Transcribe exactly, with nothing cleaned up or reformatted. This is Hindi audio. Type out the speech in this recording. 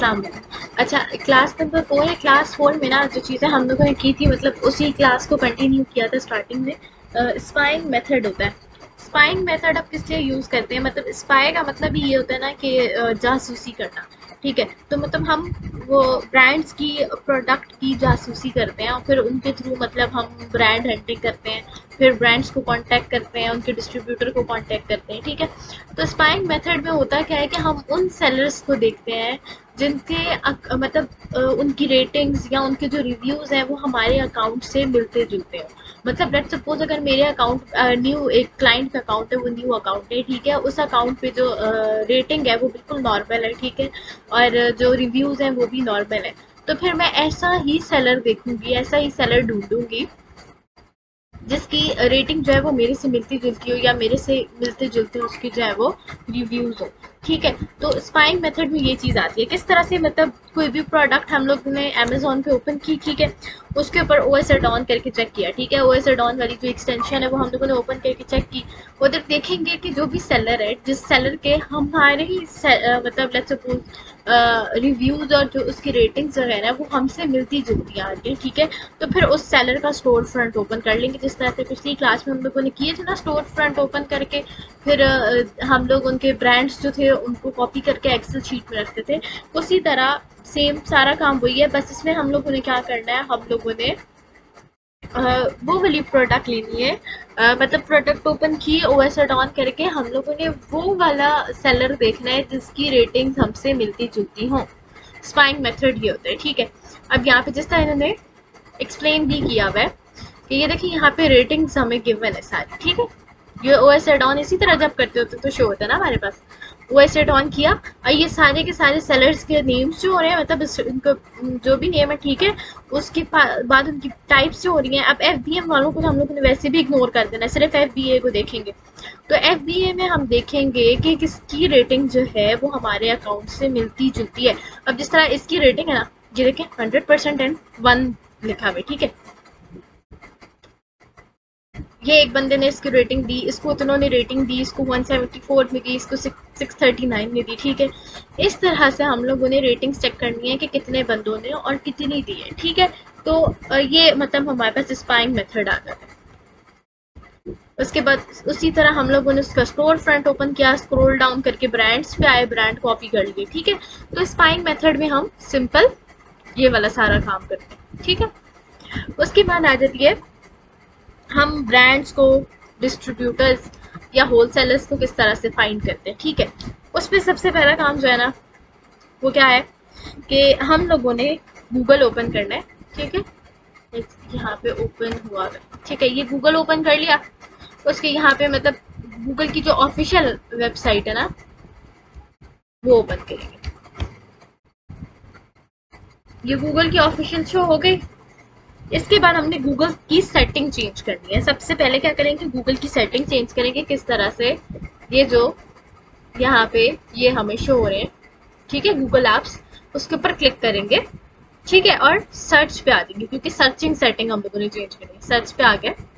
अस्सलाम वालेकुम। अच्छा, क्लास नंबर फोर है। क्लास फोर में ना जो चीज़ें हम लोगों ने की थी, मतलब उसी क्लास को कंटिन्यू किया था। स्टार्टिंग में स्पाइंग मेथड होता है। स्पाइंग मेथड अब किस लिए यूज़ करते हैं, मतलब स्पाई का मतलब ही ये होता है ना कि अ, जासूसी करना। ठीक है, तो मतलब हम वो ब्रांड्स की प्रोडक्ट की जासूसी करते हैं और फिर उनके थ्रू मतलब हम ब्रांड हंटिंग करते हैं, फिर ब्रांड्स को कांटेक्ट करते हैं, उनके डिस्ट्रीब्यूटर को कांटेक्ट करते हैं। ठीक है, तो स्पाइंग मेथड में होता क्या है कि हम उन सेलर्स को देखते हैं जिनके अक- मतलब अ, उनकी रेटिंग्स या उनके जो रिव्यूज़ हैं वो हमारे अकाउंट से मिलते जुलते हैं। मतलब लेट्स सपोज अगर मेरे अकाउंट न्यू एक क्लाइंट का अकाउंट है, वो न्यू अकाउंट है, ठीक है, उस अकाउंट पे जो रेटिंग है वो बिल्कुल नॉर्मल है, ठीक है, और जो रिव्यूज़ हैं वो भी नॉर्मल है। तो फिर मैं ऐसा ही सेलर देखूंगी, ऐसा ही सेलर ढूंढूंगी जिसकी रेटिंग जो है वो मेरे से मिलती जुलती हो या मेरे से मिलते जुलते उसके जो है वो रिव्यूज़ हो। ठीक है, तो स्पाइंग मेथड में ये चीज़ आती है। किस तरह से, मतलब कोई भी प्रोडक्ट हम लोग ने अमेजोन पे ओपन की, ठीक है, उसके ऊपर ओ एस एड ऑन करके चेक किया, ठीक है, ओ एस एड ऑन वाली जो एक्सटेंशन है वो हम लोगों ने ओपन करके चेक की। उधर देखेंगे कि जो भी सेलर है, जिस सेलर के हमारे ही मतलब लेट्स सपोज रिव्यूज़ और जो उसकी रेटिंग्स वगैरह है वो हमसे मिलती जुलती आ रही है, ठीक है, तो फिर उस सेलर का स्टोर फ्रंट ओपन कर लेंगे। जिस तरह से पिछली क्लास में हम लोगों ने किए थे ना, स्टोर फ्रंट ओपन करके फिर अ, हम लोग उनके ब्रांड्स जो थे उनको कॉपी करके एक्सेल शीट में रखते थे, उसी तरह सेम सारा काम वही है। बस इसमें हम लोगों ने क्या करना है, हम लोगों ने अ, वो वाली प्रोडक्ट लेनी है, अ, मतलब प्रोडक्ट ओपन की ओ एस एड ऑन करके हम लोगों ने वो वाला सेलर देखना है जिसकी रेटिंग्स हमसे मिलती जुलती हों। स्पाइंग मेथड ये होता है। ठीक है, अब यहाँ पे जिस तरह इन्होंने एक्सप्लेन भी किया हुआ है कि ये देखिए यहाँ पे रेटिंग्स हमें गिवन है सारी, ठीक है, ये ओ एस एड ऑन इसी तरह जब करते होते तो शो होता है ना हमारे पास। ओ एस एड ऑन किया और ये सारे के सारे सेलर्स के नेम्स जो हो रहे हैं, मतलब उनको जो भी नेम है, ठीक है, उसके बाद उनकी टाइप्स जो हो रही हैं। अब एफ बी एम वालों को हम लोग ने वैसे भी इग्नोर कर देना, सिर्फ एफ बी ए को देखेंगे। तो एफ बी ए में हम देखेंगे कि किसकी रेटिंग जो है वो हमारे अकाउंट से मिलती जुलती है। अब जिस तरह इसकी रेटिंग है ना, ये देखें हंड्रेड परसेंट एंड वन लिखा हुआ है, ठीक है, ये एक बंदे ने इसकी रेटिंग दी, इसको इतनों ने रेटिंग दी, इसको वन सेवेंटी फोर में दी, इसको सिक्स थर्टी नाइन में दी, ठीक है। इस तरह से हम लोगों ने रेटिंग्स चेक करनी है कि कितने बंदों ने और कितनी दी है, ठीक है। तो ये मतलब हमारे पास स्पाइंग मेथड आ गया है। उसके बाद उसी तरह हम लोगों ने उसका स्टोर फ्रंट ओपन किया, स्क्रॉल डाउन करके ब्रांड्स पे आए, ब्रांड कॉपी कर लिए, ठीक है। तो स्पाइंग मेथड में हम सिंपल ये वाला सारा काम करते हैं, ठीक है। उसके बाद आ जाती है हम ब्रांड्स को, डिस्ट्रीब्यूटर्स या होलसेलर्स को किस तरह से फाइंड करते हैं, ठीक है। उसमें सबसे पहला काम जो है ना वो क्या है कि हम लोगों ने गूगल ओपन करना है, ठीक है, यहाँ पे ओपन हुआ है, ठीक है, ये गूगल ओपन कर लिया। उसके यहाँ पे मतलब गूगल की जो ऑफिशियल वेबसाइट है ना वो ओपन करेंगे। ये गूगल की ऑफिशियल शो हो गई। इसके बाद हमने गूगल की सेटिंग चेंज करनी है। सबसे पहले क्या करेंगे, गूगल की सेटिंग चेंज करेंगे। किस तरह से, ये जो यहाँ पे ये हमें शो हो रहे हैं, ठीक है, गूगल एप्स, उसके ऊपर क्लिक करेंगे, ठीक है, और सर्च पे आ जाएंगे क्योंकि सर्चिंग सेटिंग हम लोगों ने चेंज करनी है। सर्च पे आ गया,